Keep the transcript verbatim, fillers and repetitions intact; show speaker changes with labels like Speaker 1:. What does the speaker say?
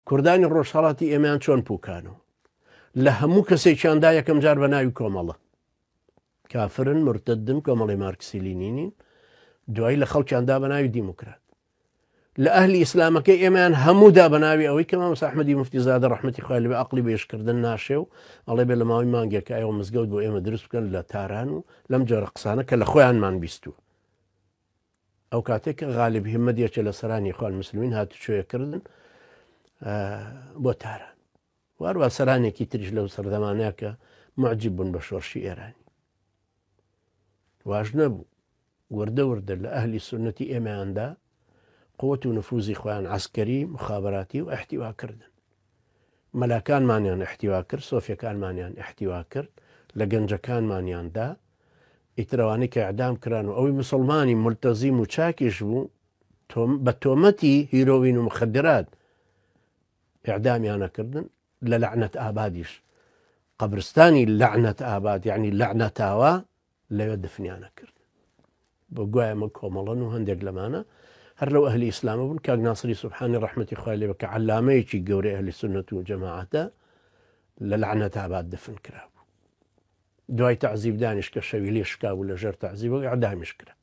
Speaker 1: کوردانی ڕۆژهەڵاتی ئێمەیان چۆن پووکانەوە لە هەموو کەسێکیاندا یەکەم جار بە ناوی کۆمەڵە کافرن مرتدن کۆمەڵی مارکسیلینینین دوایی لە خەڵکیاندا بە ناوی دیموکرات لە ئەهلی ئیسلامەکەی ئێمەیان هەموودا بە ناوی ئەوەی کە مامۆستا ئەحمەدی موفتیزادە ڕەحمەتی خوای لێبێ عەقڵی بێشکردن ناشێ و ئەڵێ بێ لە ماوەی مانگێکە ئێوە مزگەوت بۆ ئێمە دروست بکەن لە تاران و لەم جۆرە قسانە کە لە خۆیانمان بیستووە ئەو کاتێک کە غالب هیمەتێکە لە سەرانی ئیخوان الموسلیمین هاتوچۆیەکردن بۆ تاران واروە سەرانێکی تریش لەو سەردەمانەیە کە معجب بوون بە شۆڕشی ئێرانی واژ نەبوو وردە وردە لە ئەهلی سونەتی ئێمەیاندا قووەت و نفوزی خۆیان عسکەری مخابراتی و ئەحتیواکردن مەلاکانمانیان ئەحتیوا کرد سۆفیەکانمانیان ئەحتیوا کرد لە گەنجەکانمانیاندا ئیترەوانەی کە ئەعدام کران و ئەوەی مسلمانی ملتەزیم و چاکیش بوو بە تۆمەتی هیرۆین و مخدرات ئیعدامیانەکردن لە لەعنەت ئابادیش قەبرستانی لەعنەت ئاباد یعنی لەعنەتاوە لەوێ دفنیانە کرد بۆ گوایە ئەمە کۆمەڵەن و هەندێک لەمانە هەر لەو ئەهلی ئیسلامە بوون کاک ناسری سوبحانی ڕەحمەتی خوای لێبێ کە عەلامەیەکی گەورەی ئەهلی سونەت و جەماعەتە لە لەعنەت ئاباد دفن کرابوو دوای تەعزیب دانیش کە شەوی لێ شکا بوو لەژێر تەعزیبەوە ئیعدامیش کرا